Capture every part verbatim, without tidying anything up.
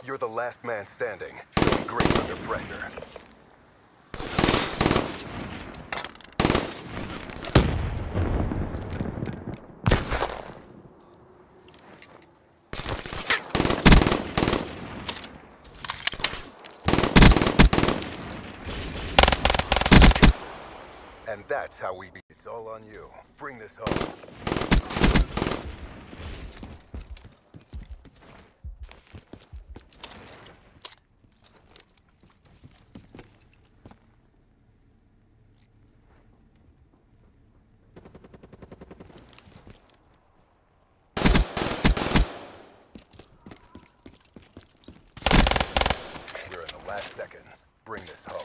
You're the last man standing, showing grace under pressure. And that's how we beat. It's all on you. Bring this home. You're in the last seconds. Bring this home.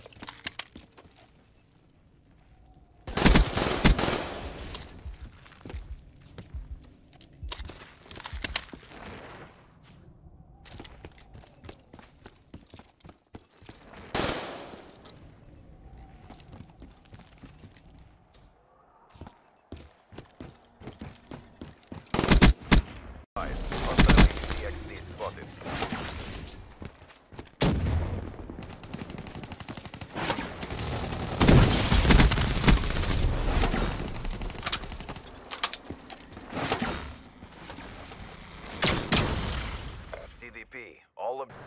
Spotted. C D P, all of...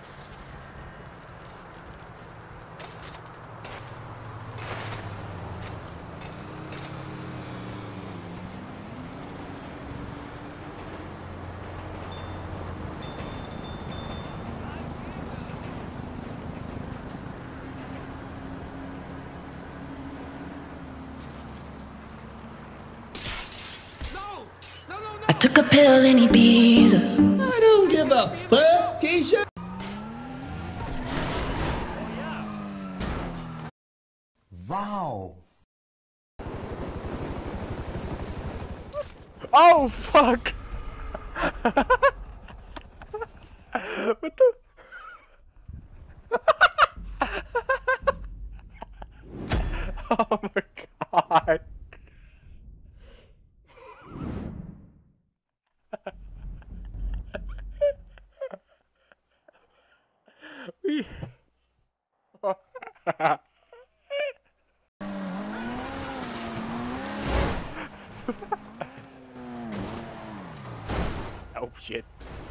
I took a pill in Ibiza. I don't give a fuck, Keisha. Wow. Oh fuck! What the? Oh my god! We. Oh shit.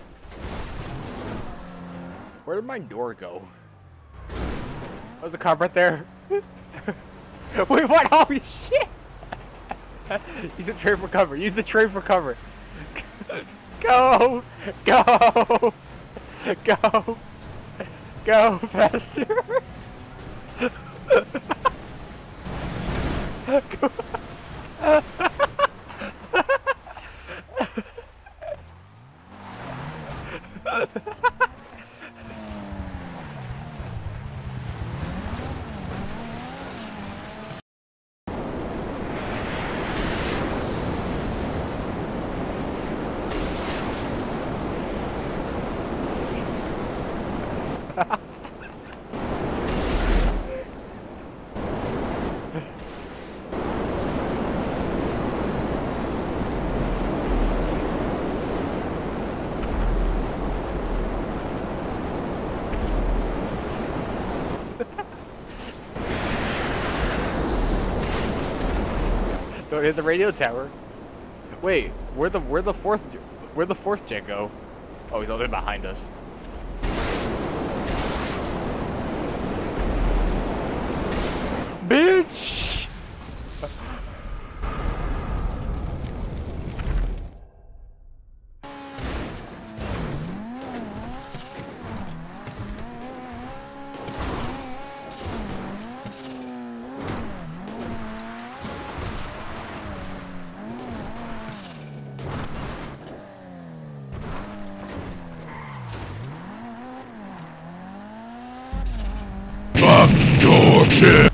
Where did my door go? There's a cop right there. Wait, what? Holy shit! Use the tray for cover. Use the tray for cover. Go! Go! Go! Go faster! Go. Don't hit the radio tower. Wait, where the where the fourth where the fourth jet go? Oh, he's all the way behind us. Bitch! Fuck your shit.